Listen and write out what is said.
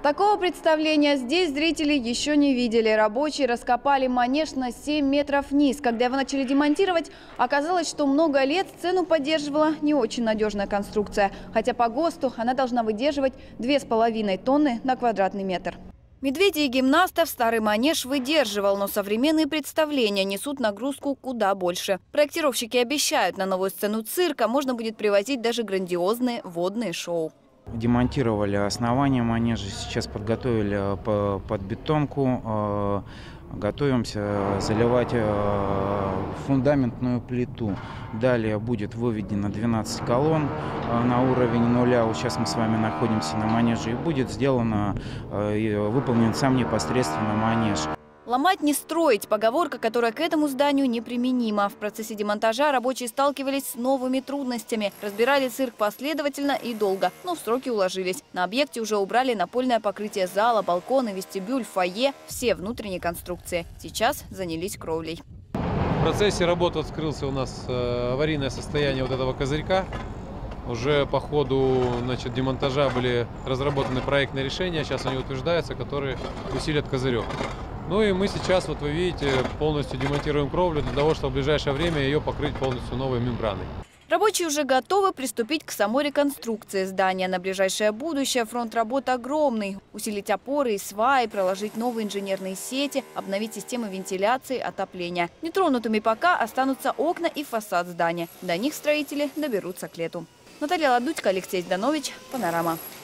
Такого представления здесь зрители еще не видели. Рабочие раскопали манеж на 7 метров вниз. Когда его начали демонтировать, оказалось, что много лет сцену поддерживала не очень надежная конструкция. Хотя по ГОСТу она должна выдерживать 2,5 тонны на квадратный метр. Медведей и гимнастов старый манеж выдерживал, но современные представления несут нагрузку куда больше. Проектировщики обещают, на новую сцену цирка можно будет привозить даже грандиозные водные шоу. Демонтировали основание манежа, сейчас подготовили под бетонку, готовимся заливать фундаментную плиту. Далее будет выведено 12 колонн на уровень нуля. Вот сейчас мы с вами находимся на манеже, и будет выполнен сам непосредственно манеж. Ломать не строить – поговорка, которая к этому зданию неприменима. В процессе демонтажа рабочие сталкивались с новыми трудностями. Разбирали цирк последовательно и долго, но в сроки уложились. На объекте уже убрали напольное покрытие зала, балконы, вестибюль, фойе – все внутренние конструкции. Сейчас занялись кровлей. В процессе работы вскрылся у нас аварийное состояние вот этого козырька. Уже по ходу демонтажа были разработаны проектные решения, сейчас они утверждаются, которые усилят козырек. Ну и мы сейчас, вот вы видите, полностью демонтируем кровлю для того, чтобы в ближайшее время ее покрыть полностью новой мембраной. Рабочие уже готовы приступить к самой реконструкции здания. На ближайшее будущее фронт работы огромный. Усилить опоры и сваи, проложить новые инженерные сети, обновить системы вентиляции, отопления. Нетронутыми пока останутся окна и фасад здания. До них строители доберутся к лету. Наталья Ладудько, Алексей Зданович, Панорама.